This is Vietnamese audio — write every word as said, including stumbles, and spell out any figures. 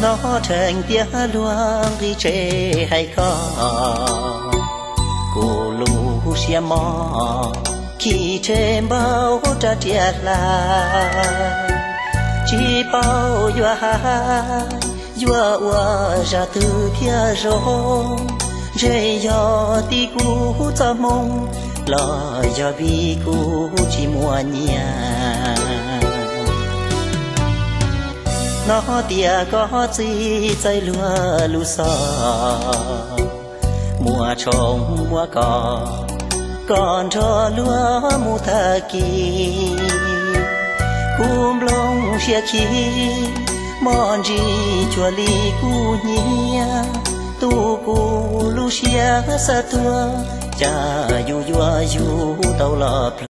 nó thành tia luang đi chế hay có cô lu xia mò khi trên bao trả tiền là chỉ bao dọa dọa qua ra từ phía rong dễ do ti cú cho mong lo do vì cú chỉ mua nhà nó tia có gìใจlúa lú sò mùa trồng mùa cỏ còn cho lúa mùa thà kỳ cúm lông xia khí mòn gì chua li cu nhia tu cu lu xia sa tua cha yu yu yu tàu lọp